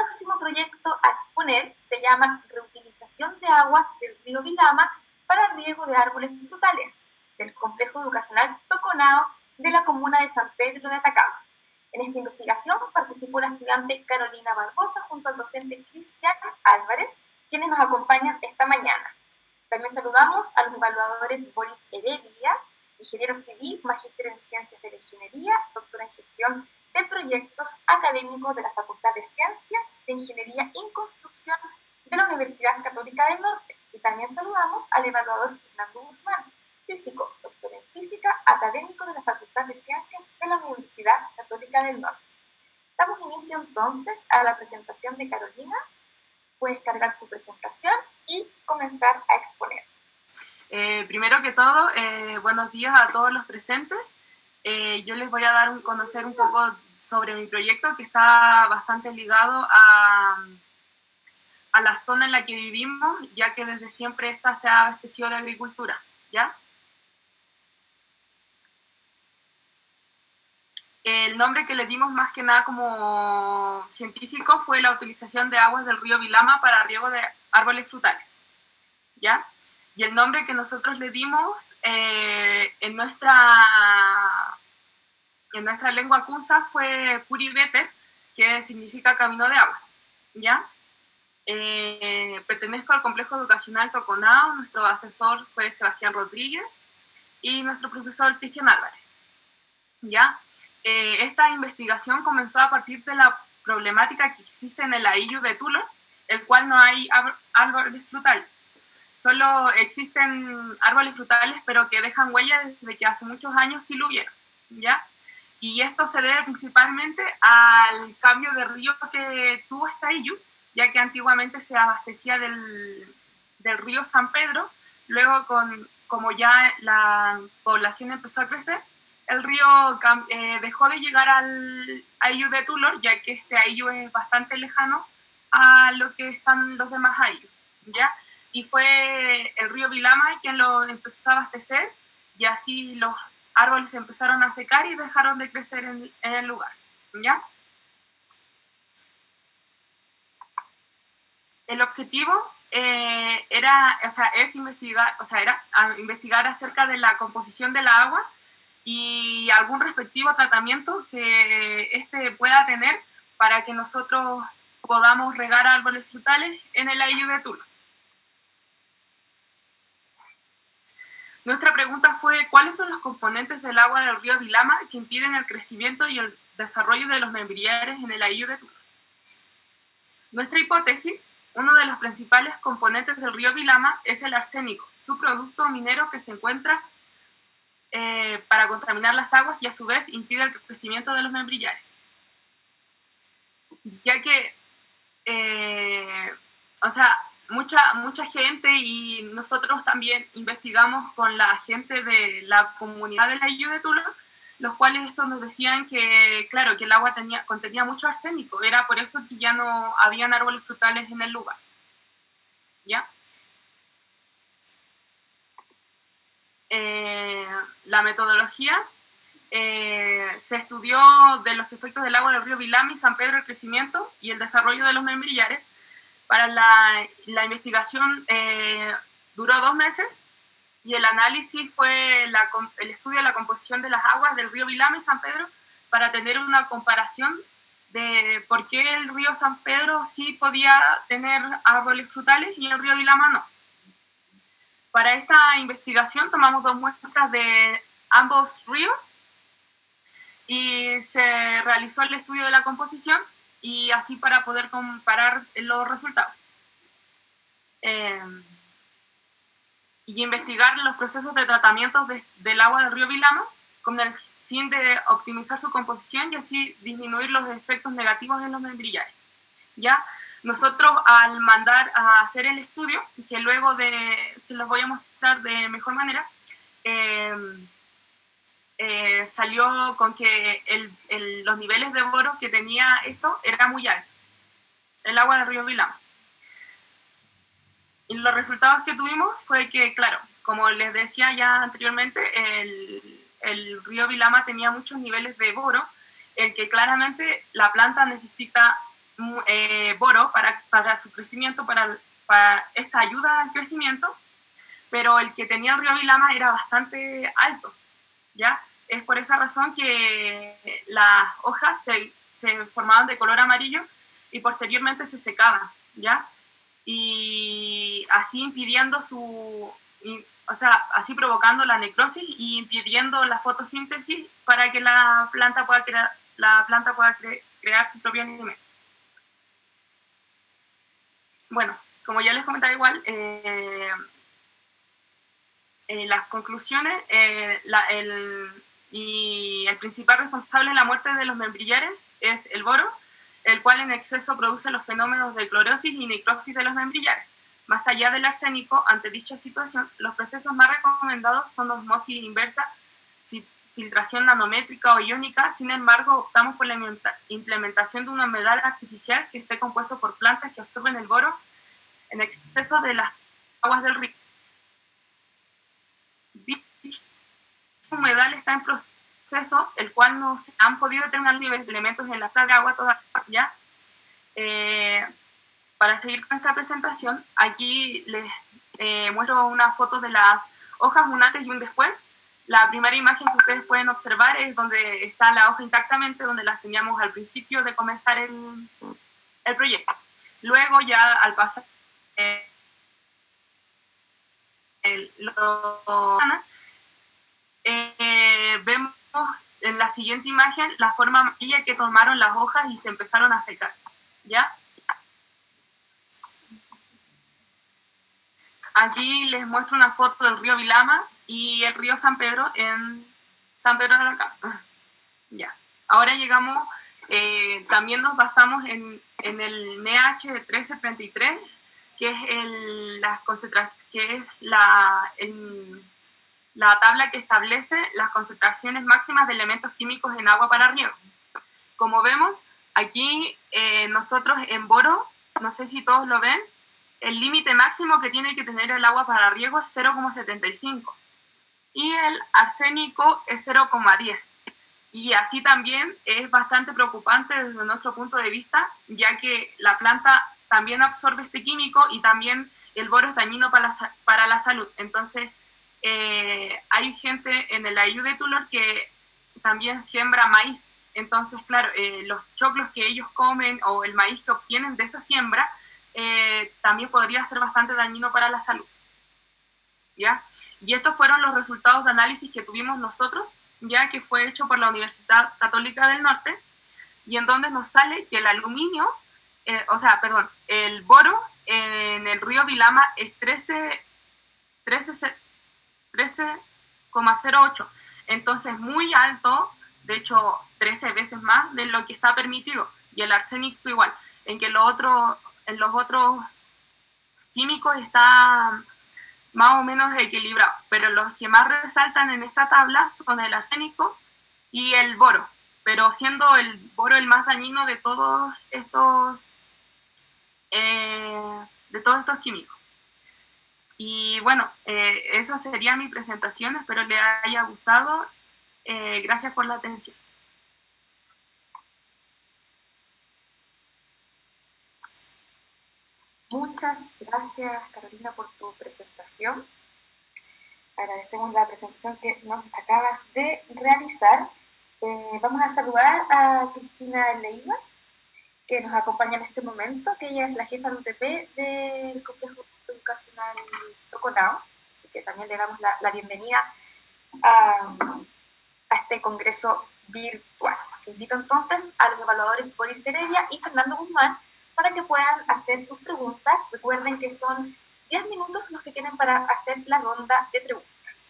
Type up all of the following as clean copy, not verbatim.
próximo proyecto a exponer se llama Reutilización de aguas del río Vilama para riego de árboles frutales, del Complejo Educacional Toconao de la comuna de San Pedro de Atacama. En esta investigación participó la estudiante Carolina Barbosa junto al docente Cristian Álvarez, quienes nos acompañan esta mañana. También saludamos a los evaluadores Boris Heredia, ingeniero civil, magíster en Ciencias de la Ingeniería, doctora en Gestión de Proyectos Académicos de la Facultad de Ciencias de Ingeniería y Construcción de la Universidad Católica del Norte. Y también saludamos al evaluador Fernando Guzmán, físico, doctor en Física, académico de la Facultad de Ciencias de la Universidad Católica del Norte. Damos inicio entonces a la presentación de Carolina. Puedes cargar tu presentación y comenzar a exponer. Primero que todo, buenos días a todos los presentes. Yo les voy a dar conocer un poco sobre mi proyecto, que está bastante ligado a la zona en la que vivimos, ya que desde siempre esta se ha abastecido de agricultura, ¿ya? El nombre que le dimos más que nada como científico fue la utilización de aguas del río Vilama para riego de árboles frutales, ¿ya? Y el nombre que nosotros le dimos en nuestra lengua kunza fue Puriveter, que significa camino de agua, ¿ya? Pertenezco al Complejo Educacional Toconao, nuestro asesor fue Sebastián Rodríguez y nuestro profesor Cristian Álvarez, ¿ya? Esta investigación comenzó a partir de la problemática que existe en el Ayllu de Tulo, el cual no hay árboles frutales. Solo existen árboles frutales, pero que dejan huella desde que hace muchos años sí lo hubieron, ¿ya? Y esto se debe principalmente al cambio de río que tuvo este Ayllu, ya que antiguamente se abastecía del río San Pedro. Luego, como ya la población empezó a crecer, el río dejó de llegar al Ayllu de Tulor, ya que este Ayllu es bastante lejano a lo que están los demás Ayllu, ¿ya? Y fue el río Vilama quien lo empezó a abastecer, y así los árboles empezaron a secar y dejaron de crecer en el lugar, ¿ya? El objetivo era investigar acerca de la composición de la agua y algún respectivo tratamiento que éste pueda tener para que nosotros podamos regar árboles frutales en el Ayllu de Tulo. Nuestra pregunta fue: ¿cuáles son los componentes del agua del río Vilama que impiden el crecimiento y el desarrollo de los membrillares en el Ayllu de Tulo? Nuestra hipótesis: uno de los principales componentes del río Vilama es el arsénico, subproducto minero que se encuentra para contaminar las aguas y a su vez impide el crecimiento de los membrillares. Ya que, mucha gente y nosotros también investigamos con la gente de la comunidad del Ayllu de Tulo, los cuales estos nos decían que, claro, que el agua contenía mucho arsénico, era por eso que ya no habían árboles frutales en el lugar, ¿ya? La metodología se estudió de los efectos del agua del río Vilama y San Pedro, el crecimiento y el desarrollo de los membrillares. Para la investigación duró 2 meses y el análisis fue el estudio de la composición de las aguas del río Vilama y San Pedro para tener una comparación de por qué el río San Pedro sí podía tener árboles frutales y el río Vilama no. Para esta investigación tomamos 2 muestras de ambos ríos y se realizó el estudio de la composición y así para poder comparar los resultados. Y investigar los procesos de tratamiento del agua del río Vilama con el fin de optimizar su composición y así disminuir los efectos negativos en los membrillares. ¿Ya? Nosotros al mandar a hacer el estudio, que luego se los voy a mostrar de mejor manera, salió con que los niveles de boro que tenía esto era muy alto, el agua del río Vilama. Y los resultados que tuvimos fue que, claro, como les decía ya anteriormente, el río Vilama tenía muchos niveles de boro, el que claramente la planta necesita boro para su crecimiento, para esta ayuda al crecimiento, pero el que tenía el río Vilama era bastante alto, ¿ya? Es por esa razón que las hojas se formaban de color amarillo y posteriormente se secaban, ¿ya? Y así impidiendo así provocando la necrosis y impidiendo la fotosíntesis para que la planta pueda crear su propio alimento. Bueno, como ya les comentaba igual, las conclusiones, el principal responsable de la muerte de los membrillares es el boro, el cual en exceso produce los fenómenos de clorosis y necrosis de los membrillares. Más allá del arsénico, ante dicha situación, los procesos más recomendados son osmosis inversa, filtración nanométrica o iónica. Sin embargo, optamos por la implementación de un humedal artificial que esté compuesto por plantas que absorben el boro en exceso de las aguas del río. Dicho humedal está en proceso, el cual no se han podido determinar niveles de elementos en la clase de agua todavía. Para seguir con esta presentación, aquí les muestro una foto de las hojas, un antes y un después. La primera imagen que ustedes pueden observar es donde está la hoja intactamente, donde las teníamos al principio de comenzar el proyecto. Luego ya al pasar vemos en la siguiente imagen la forma amarilla que tomaron las hojas y se empezaron a secar, ¿ya? Aquí les muestro una foto del río Vilama y el río San Pedro en San Pedro de acá. Ya. Ahora llegamos, también nos basamos en el NEH 1333, que es la tabla que establece las concentraciones máximas de elementos químicos en agua para riego. Como vemos, aquí nosotros en boro, no sé si todos lo ven, el límite máximo que tiene que tener el agua para riego es 0,75 y el arsénico es 0,10. Y así también es bastante preocupante desde nuestro punto de vista, ya que la planta también absorbe este químico y también el boro es dañino para la salud. Entonces, hay gente en el Ayú de Tulor que también siembra maíz. Entonces, claro, los choclos que ellos comen o el maíz que obtienen de esa siembra también podría ser bastante dañino para la salud, ¿ya? Y estos fueron los resultados de análisis que tuvimos nosotros, ya que fue hecho por la Universidad Católica del Norte, y en donde nos sale que el aluminio, el boro en el río Vilama es 13,08, entonces muy alto, de hecho 13 veces más de lo que está permitido, y el arsénico igual, en que en los otros químicos está más o menos equilibrado, pero los que más resaltan en esta tabla son el arsénico y el boro, pero siendo el boro el más dañino de todos estos químicos. Y bueno, esa sería mi presentación, espero les haya gustado. Gracias por la atención. Muchas gracias, Carolina, por tu presentación. Agradecemos la presentación que nos acabas de realizar. Vamos a saludar a Cristina Leiva, que nos acompaña en este momento, que ella es la jefa de UTP del Complejo Educacional Toconao, así que también le damos la bienvenida a este congreso virtual. Invito entonces a los evaluadores Boris Heredia y Fernando Guzmán para que puedan hacer sus preguntas. Recuerden que son 10 minutos los que tienen para hacer la ronda de preguntas.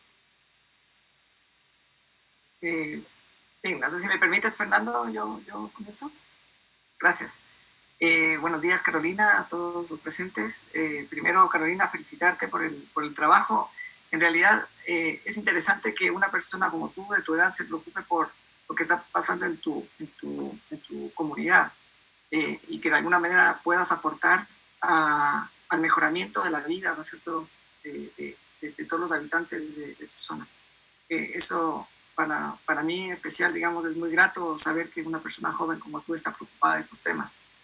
Bien, no sé si me permites, Fernando, yo comienzo. Gracias. Buenos días, Carolina, a todos los presentes. Primero, Carolina, felicitarte por el trabajo. En realidad, es interesante que una persona como tú, de tu edad, se preocupe por lo que está pasando en tu comunidad. Y que de alguna manera puedas aportar al mejoramiento de la vida, ¿no es cierto?, de todos los habitantes de tu zona. Eso para mí en especial, digamos, es muy grato saber que una persona joven como tú está preocupada de estos temas.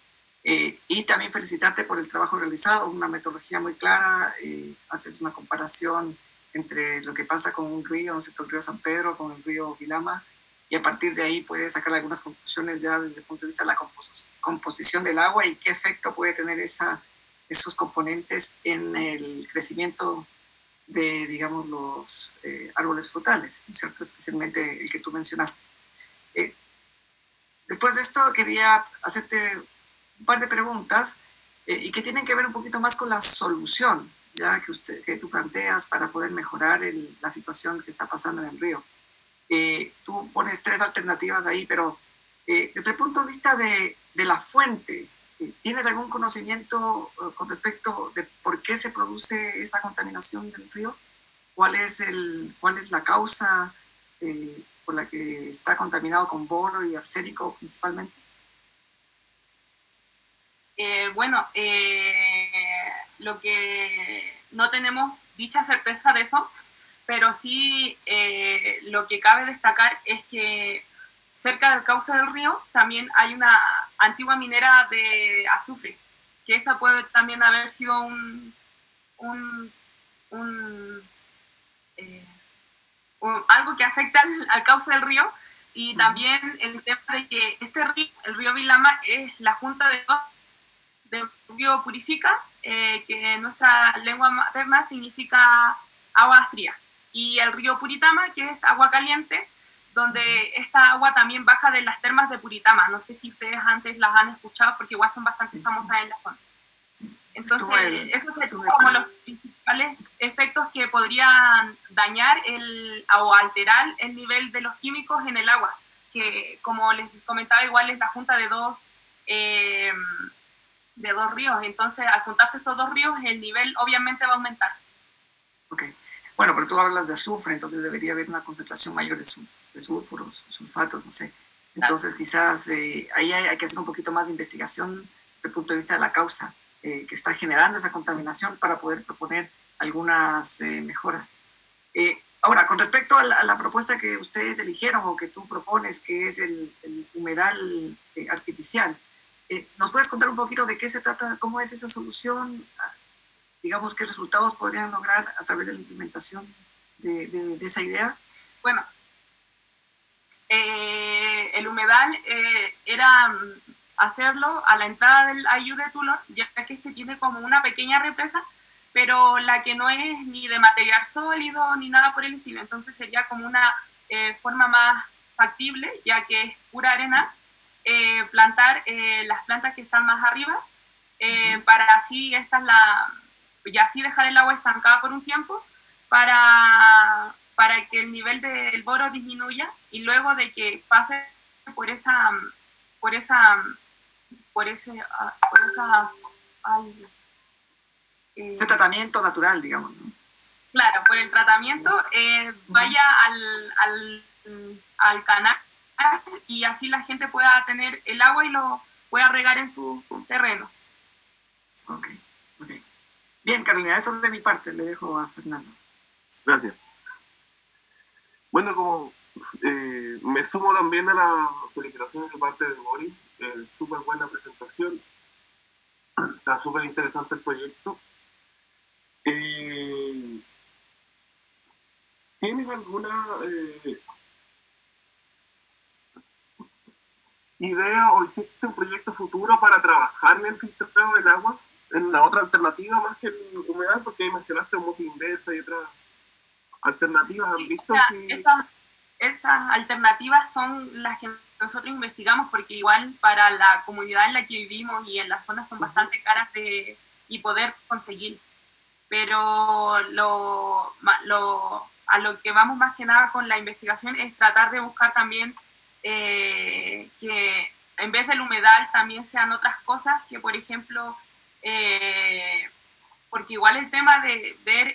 Y también felicitarte por el trabajo realizado, una metodología muy clara, haces una comparación entre lo que pasa con un río, ¿no es cierto?, el río San Pedro, con el río Vilama, y a partir de ahí puedes sacar algunas conclusiones ya desde el punto de vista de la composición del agua y qué efecto puede tener esos componentes en el crecimiento de, digamos, los árboles frutales, ¿no es cierto?, especialmente el que tú mencionaste. Después de esto quería hacerte un par de preguntas y que tienen que ver un poquito más con la solución ya que tú planteas para poder mejorar la situación que está pasando en el río. Tú pones 3 alternativas ahí, pero desde el punto de vista de la fuente, ¿tienes algún conocimiento con respecto de por qué se produce esta contaminación del río? ¿Cuál es la causa por la que está contaminado con boro y arsénico principalmente? Bueno, lo que no tenemos dicha certeza de eso, pero sí lo que cabe destacar es que cerca del cauce del río también hay una antigua minera de azufre, que esa puede también haber sido algo que afecta al cauce del río, y también el tema de que este río, el río Vilama, es la junta de dos del río Purifica, que en nuestra lengua materna significa agua fría, y el río Puritama, que es agua caliente, donde esta agua también baja de las termas de Puritama. No sé si ustedes antes las han escuchado, porque igual son bastante famosas en la zona. Entonces, esos son como los principales efectos que podrían dañar o alterar el nivel de los químicos en el agua, que como les comentaba, igual es la junta de dos ríos. Entonces, al juntarse estos 2 ríos, el nivel obviamente va a aumentar. Ok. Bueno, pero tú hablas de azufre, entonces debería haber una concentración mayor de sulfuros, sulfatos, no sé. Entonces, quizás ahí hay que hacer un poquito más de investigación desde el punto de vista de la causa que está generando esa contaminación para poder proponer algunas mejoras. Ahora, con respecto a la propuesta que ustedes eligieron o que tú propones, que es el humedal artificial, ¿nos puedes contar un poquito de qué se trata, cómo es esa solución? Digamos, ¿qué resultados podrían lograr a través de la implementación de esa idea? Bueno, el humedal era hacerlo a la entrada del Ayú de Tulón, ya que este tiene como una pequeña represa, pero la que no es ni de material sólido ni nada por el estilo. Entonces sería como una forma más factible, ya que es pura arena, plantar las plantas que están más arriba, para así y así dejar el agua estancada por un tiempo para que el nivel del boro disminuya, y luego de que pase por ese tratamiento natural, digamos, ¿no? Claro, por el tratamiento vaya al canal, y así la gente pueda tener el agua y lo pueda regar en sus terrenos. Ok. Bien, Carolina, eso es de mi parte, le dejo a Fernando. Gracias. Bueno, como me sumo también a las felicitaciones de parte de Boris, súper buena presentación, está súper interesante el proyecto. ¿Tienes alguna idea o existe un proyecto futuro para trabajar en el filtrado del agua? ¿En la otra alternativa más que el humedal? Porque ahí mencionaste música inversa y otras alternativas. ¿Han visto? Esas alternativas son las que nosotros investigamos, porque igual para la comunidad en la que vivimos y en la zona son bastante caras y poder conseguir. Pero a lo que vamos más que nada con la investigación es tratar de buscar también que en vez del humedal también sean otras cosas, que por ejemplo, porque igual el tema de ver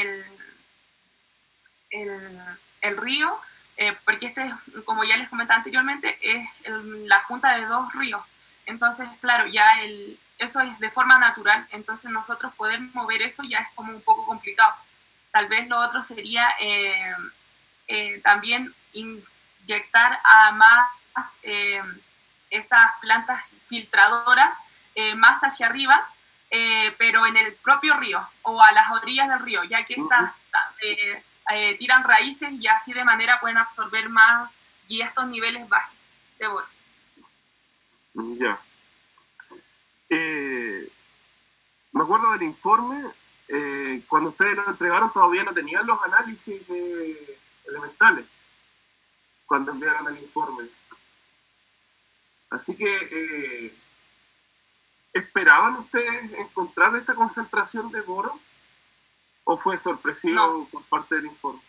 el río, porque como ya les comentaba anteriormente, es la junta de 2 ríos. Entonces, claro, ya eso es de forma natural, entonces nosotros poder mover eso ya es como un poco complicado. Tal vez lo otro sería también inyectar a más estas plantas filtradoras más hacia arriba, pero en el propio río o a las orillas del río, ya que estas tiran raíces y así de manera pueden absorber más y estos niveles bajos de boro. Ya. Me acuerdo del informe, cuando ustedes lo entregaron todavía no tenían los análisis elementales, cuando enviaron el informe. Así que, ¿esperaban ustedes encontrar esta concentración de boro? ¿O fue sorpresivo por parte del informe?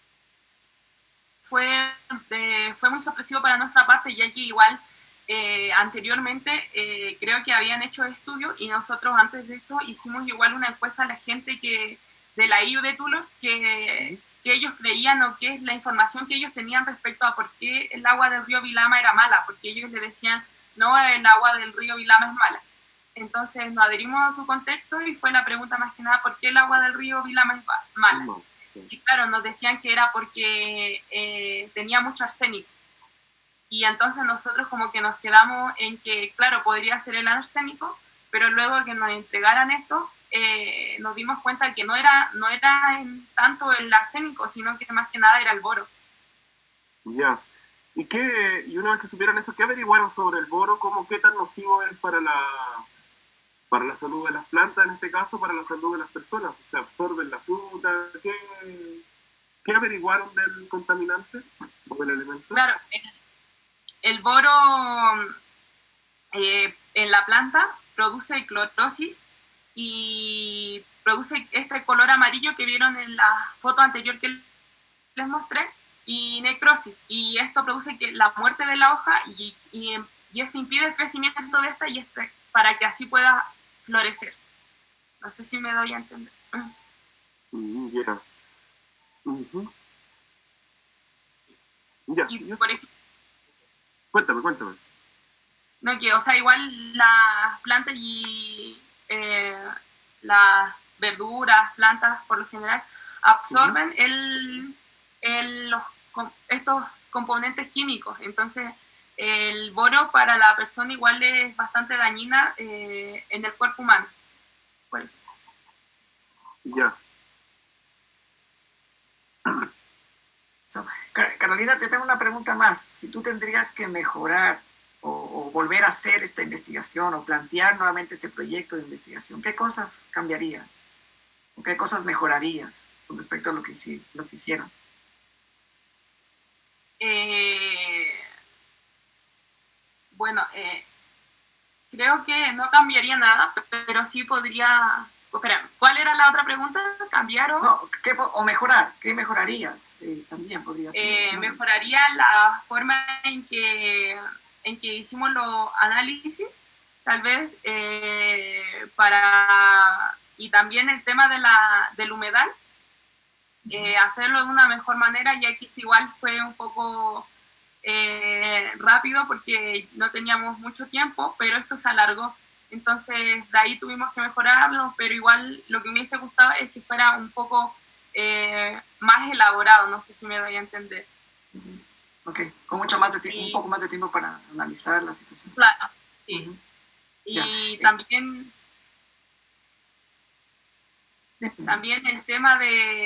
Fue muy sorpresivo para nuestra parte, ya que igual anteriormente creo que habían hecho estudios y nosotros antes de esto hicimos igual una encuesta a la gente de la IU de Tulo que ellos creían o qué es la información que ellos tenían respecto a por qué el agua del río Vilama era mala, porque ellos le decían, no, el agua del río Vilama es mala. Entonces nos adherimos a su contexto y fue la pregunta más que nada, ¿por qué el agua del río Vilama es mala? No sé. Y claro, nos decían que era porque tenía mucho arsénico. Y entonces nosotros como que nos quedamos en que, claro, podría ser el arsénico, pero luego de que nos entregaran esto, nos dimos cuenta que no era tanto el arsénico, sino que más que nada era el boro. Ya. Y una vez que supieron eso, ¿qué averiguaron sobre el boro? ¿Qué tan nocivo es para la salud de las plantas, en este caso, para la salud de las personas? ¿Se absorbe en la fruta? ¿Qué averiguaron del contaminante o del elemento? Claro, el boro en la planta produce clorosis y produce este color amarillo que vieron en la foto anterior que les mostré, y necrosis. Y esto produce la muerte de la hoja y esto impide el crecimiento de esta para que así pueda florecer. No sé si me doy a entender. Ya. Ya. Y por ejemplo, Cuéntame. no, que, o sea, igual las plantas y las verduras, plantas, por lo general, absorben estos componentes químicos. Entonces, el boro para la persona igual es bastante dañina en el cuerpo humano. Por eso. Ya. Carolina, te tengo una pregunta más. Si tú tendrías que mejorar o volver a hacer esta investigación o plantear nuevamente este proyecto de investigación, ¿qué cosas cambiarías? ¿O qué cosas mejorarías con respecto a lo que hicieron? Bueno, creo que no cambiaría nada, pero sí podría... Espera, ¿cuál era la otra pregunta? ¿Cambiar o...? No, o mejorar. ¿Qué mejorarías? También podría ser. Mejoraría la forma en que hicimos los análisis, tal vez y también el tema del humedal, hacerlo de una mejor manera, ya que esto igual fue un poco rápido porque no teníamos mucho tiempo, pero esto se alargó. Entonces, de ahí tuvimos que mejorarlo, pero igual lo que me hubiese gustado es que fuera un poco más elaborado, no sé si me doy a entender. Sí. Ok, con mucho más de tiempo, un poco más de tiempo para analizar la situación. Claro, sí. Y también el tema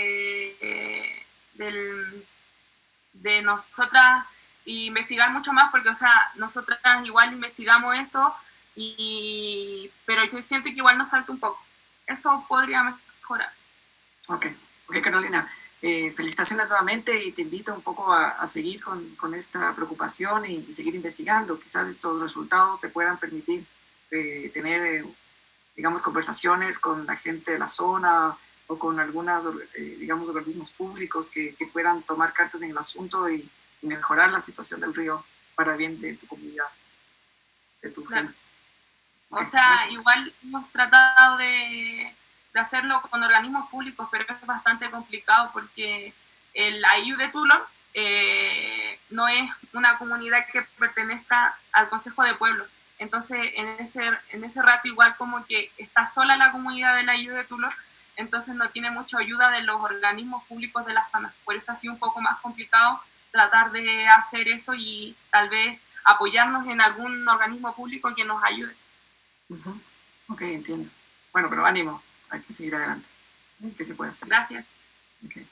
de nosotras investigar mucho más, porque, o sea, nosotras igual investigamos esto, pero yo siento que igual nos falta un poco. Eso podría mejorar. Ok, Carolina. Felicitaciones nuevamente y te invito un poco a seguir con esta preocupación y seguir investigando. Quizás estos resultados te puedan permitir tener, digamos, conversaciones con la gente de la zona o con algunos, digamos, organismos públicos que puedan tomar cartas en el asunto y mejorar la situación del río para bien de tu comunidad, de tu gente. O sea, gracias. Igual hemos tratado de hacerlo con organismos públicos, pero es bastante complicado porque la IU de Tulo no es una comunidad que pertenezca al Consejo de Pueblo. Entonces, en ese rato igual como que está sola la comunidad de la IU de Tulo, entonces no tiene mucha ayuda de los organismos públicos de la zona. Por eso ha sido un poco más complicado tratar de hacer eso y tal vez apoyarnos en algún organismo público que nos ayude. Ok, entiendo. Bueno, pero ánimo, hay que seguir adelante. ¿Qué se puede hacer? Gracias. Okay.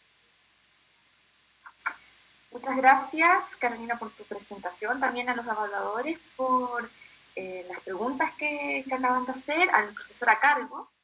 Muchas gracias, Carolina, por tu presentación, también a los evaluadores por las preguntas que acaban de hacer, al profesor a cargo.